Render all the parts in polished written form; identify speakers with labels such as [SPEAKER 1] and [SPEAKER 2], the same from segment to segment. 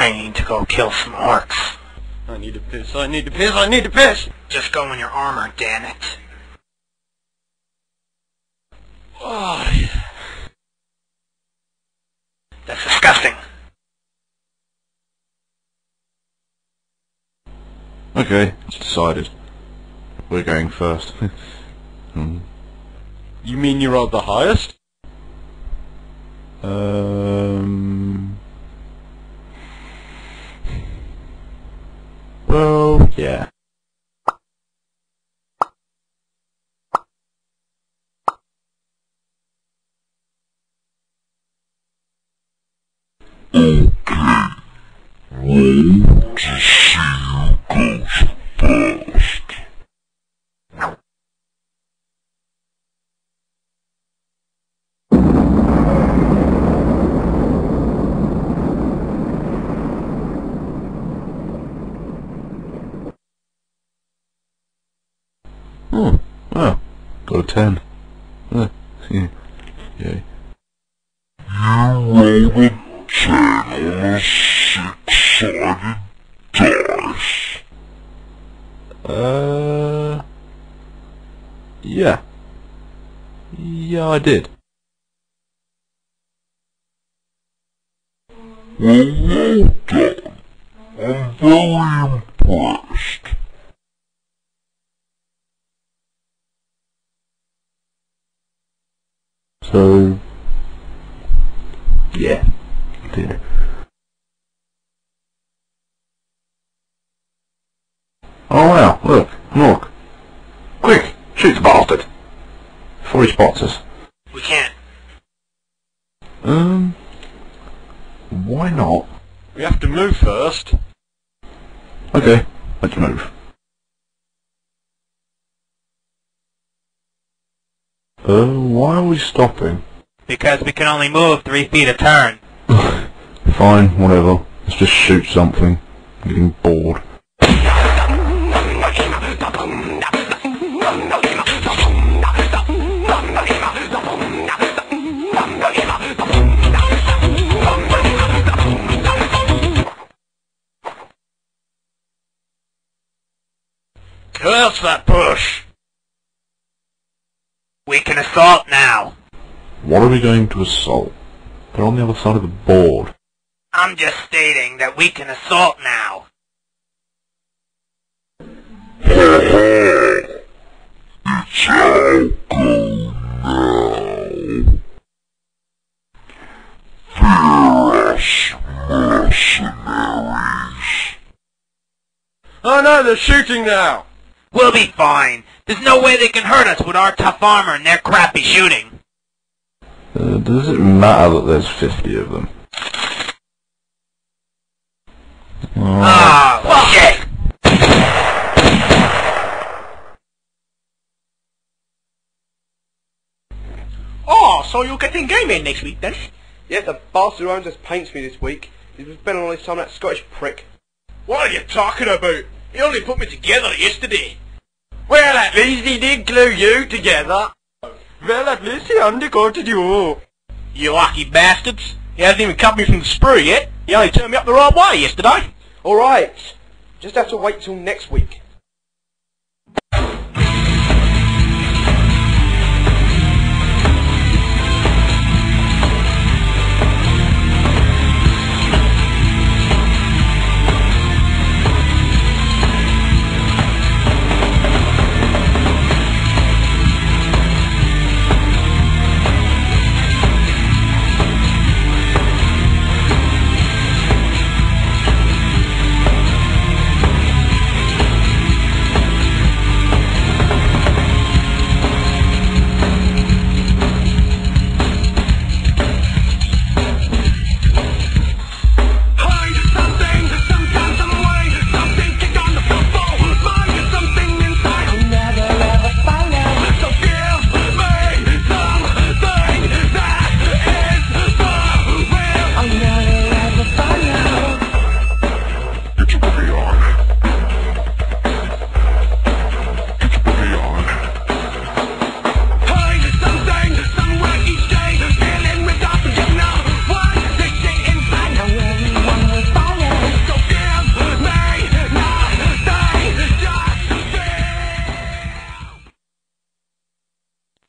[SPEAKER 1] I need to go kill some orcs.
[SPEAKER 2] I need to piss, I need to piss, I need to piss!
[SPEAKER 1] Just go in your armor, damn it.
[SPEAKER 2] Oh, yeah.
[SPEAKER 1] That's disgusting.
[SPEAKER 3] Okay, it's decided. We're going first.
[SPEAKER 2] You mean you're the highest?
[SPEAKER 3] Well, yeah. Oh, wow, got a 10. Yeah. Yay.
[SPEAKER 4] You rolled a 10 on a 6-sided dice.
[SPEAKER 3] Yeah. Yeah, I did.
[SPEAKER 4] Well done. I'm very impressed.
[SPEAKER 3] So, yeah, I did. Oh wow, look, Mork. Quick, shoot the bastard! Before he spots us.
[SPEAKER 1] We can't.
[SPEAKER 3] Why not?
[SPEAKER 2] We have to move first.
[SPEAKER 3] Okay, let's move. Why are we stopping?
[SPEAKER 1] Because we can only move 3 feet a turn.
[SPEAKER 3] Fine, whatever. Let's just shoot something. I'm getting bored.
[SPEAKER 1] Curse that push! We can assault now.
[SPEAKER 3] What are we going to assault? They're on the other side of the board.
[SPEAKER 1] I'm just stating that we can assault now.
[SPEAKER 4] It's all go now. Fear us, mercenaries.
[SPEAKER 2] Oh no, they're shooting now!
[SPEAKER 1] We'll be fine. There's no way they can hurt us with our tough armor and their crappy shooting.
[SPEAKER 3] Does it matter that there's 50 of them?
[SPEAKER 1] Shit!
[SPEAKER 5] Oh, so you're getting gaming next week then?
[SPEAKER 6] Yes, the bastard who owns us paints me this week. He's been spending all his time on that Scottish prick.
[SPEAKER 5] What are you talking about? He only put me together yesterday.
[SPEAKER 2] Well, at least he did glue you together. Well, at least he undercoated you.
[SPEAKER 5] You lucky bastards. He hasn't even cut me from the sprue yet. He only turned me up the right way yesterday.
[SPEAKER 6] Alright, just have to wait till next week.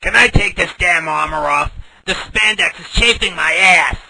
[SPEAKER 1] Can I take this damn armor off? The spandex is chafing my ass.